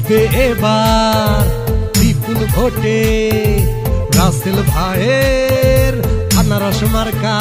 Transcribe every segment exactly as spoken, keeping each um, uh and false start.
জিতবে এবার বিপুল ভোটে রাসেল ভাইয়ের আনারস মার্কা।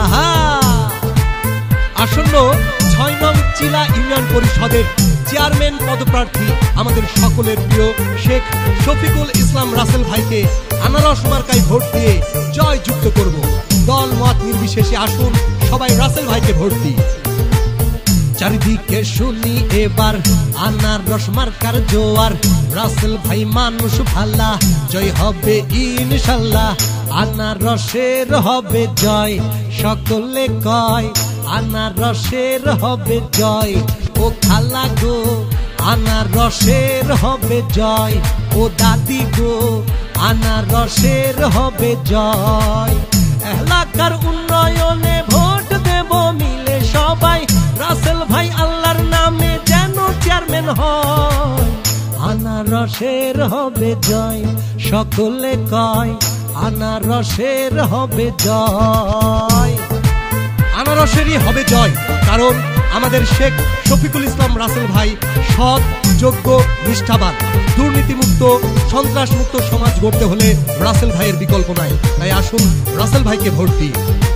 আসন্ন ছয় নং চিলা ইউনিয়ন পরিষদের চেয়ারম্যান পদপ্রার্থী আমাদের সকলের প্রিয় শেখ শফিকুল ইসলাম রাসেল ভাইকে আনারস মার্কায় ভোট দিয়ে জয় যুক্ত করব। দল মত নির্বিশেষে আসুন সবাই রাসেল ভাইকে ভোট দিই। চারিদিকে শুনি এবার আনারস মার্কার জোয়ার, রাসেল ভাই মানুষ ভালা, জয় হবে ইনশাল্লাহ, আনারসের হবে জয়, সকলে কয় আনারসের হবে জয়। ও খালা গো আনারসের হবে জয়, ও দাদি গো আনারসের হবে জয়। এলাকার উন্নয়নে ভোট দেব মিলে সবাই, রাসেল ভাই আল্লাহর নামে যেন চেয়ারম্যান হয়। আনারসের হবে জয়, সকলে কয় আনারসের হবে জয়। আনারসেরই হবে জয়, কারণ আমাদের শেখ শফিকুল ইসলাম রাসেল ভাই সৎ, যোগ্য, নিষ্ঠাবান, দুর্নীতিমুক্ত, সন্ত্রাসমুক্ত সমাজ গড়তে হলে রাসেল ভাইয়ের বিকল্প নাই। তাই আসুন রাসেল ভাইকে ভোট দিই।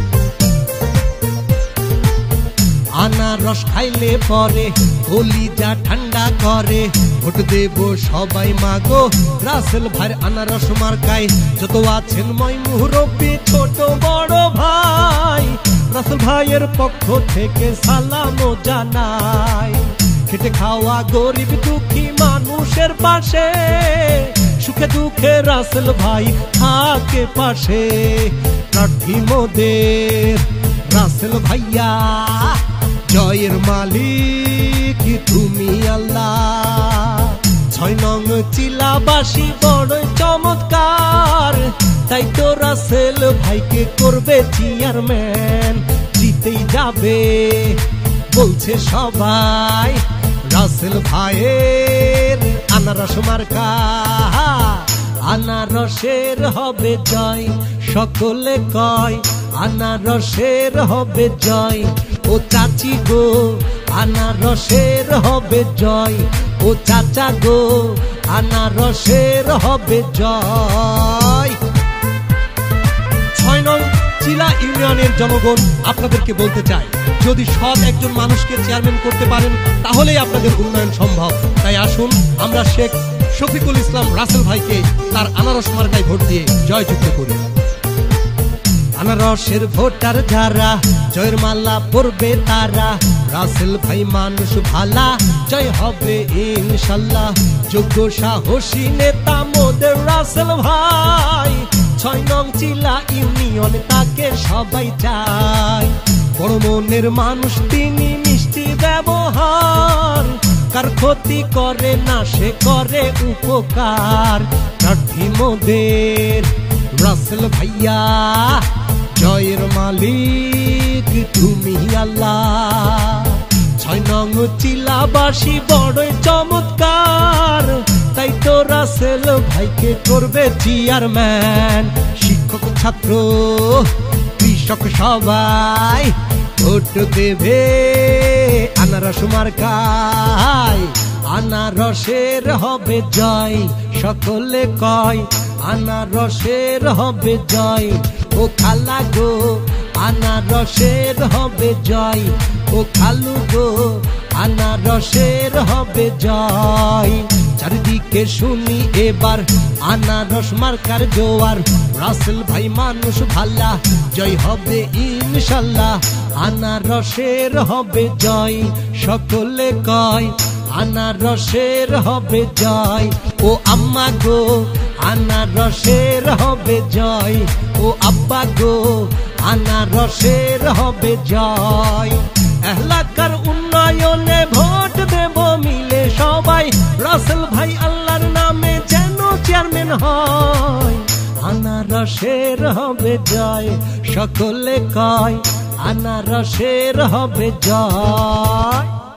আনারস খাইলে পরে কলিজা ঠান্ডা করে, ভোট দেব সবাই মাগো রাসেল ভাইয়ের আনারস মার্কায়। যত আছেন মই মুরব্বি ছোট বড় ভাই, রাসেল ভাইয়ের পক্ষ থেকে সালাম জানাই। খেটে খাওয়া গরিব দুঃখী মানুষের পাশে, সুখে দুঃখে রাসেল ভাই থাকে পাশে। প্রার্থী মোদের রাসেল ভাইয়া, জয়ের মালিক তুমি আল্লাহ। ছয় নং চিলাবাসী বড় চমৎকার, তাই তো রাসেল ভাইকে করবে চেয়ারম্যান, জিতেই যাবে বলছে সবাই। রাসেল ভাইয়ের আনারস মার্কা, আনারসের হবে জয়, সকলে কয় আনারসের হবে জয়। ও চাচি গো আনারসের হবে জয়, ও চাচা গো আনারসের হবে জয়। ছয় নং চিলা ইউনিয়নের জনগণ আপনাদেরকে বলতে চায়, যদি সৎ একজন মানুষকে চেয়ারম্যান করতে পারেন তাহলেই আপনাদের উন্নয়ন সম্ভব। তাই আসুন আমরা শেখ শফিকুল ইসলাম রাসেল ভাইকে তার আনারস মার্কায় ভোট দিয়ে জয়যুক্ত করি। আনারসের ভোটার যারা, জয়ের মালা পরবে তারা, রাসেল ভাই মানুষ ভালা, জয় হবে ইনশাল্লাহ। যোগ্য সাহসী নেতা মোদের রাসেল ভাই, ছয় নং চিলা ইউনিয়ন তাকে সবাই চায়। বড় মনের মানুষ তিনি, মিষ্টি ব্যবহার, কার ক্ষতি করে না সে করে উপকার। প্রার্থী মোদের রাসেল ভাইয়া, জয়ের মালিক তুমি আল্লাহ। ছয় নং চিলাবাসী বড়ই চমৎকার, তাই তো রাসেল ভাইকে করবে চেয়ারম্যান। শিক্ষক ছাত্র কৃষক সবাই ভোট দেবে আনারস মার্কায়, আনারসের হবে জয়, সকলে কয় আনারসের হবে জয়। ও খালা গো আনারসের হবে জয়, ও খালু গো আনারসের হবে জয়। চারিদিকে শুনি এবার আনারস মার্কার জোয়ার, রাসেল ভাই মানুষ ভালা, জয় হবে ইনশাল্লাহ, আনারসের হবে জয়, সকলে কয় আনারসের হবে জয়। ও আম্মা গো আনারসের হবে জয়, ও আব্বা গো আনারসের হবে জয়। এলাকার উন্নয়নে ভোট দেব মিলে সবাই, রাসেল ভাই আল্লাহর নামে যেন চেয়ারম্যান হয়। আনারসের হবে জয়, সকলে কয় আনারসের হবে জয়।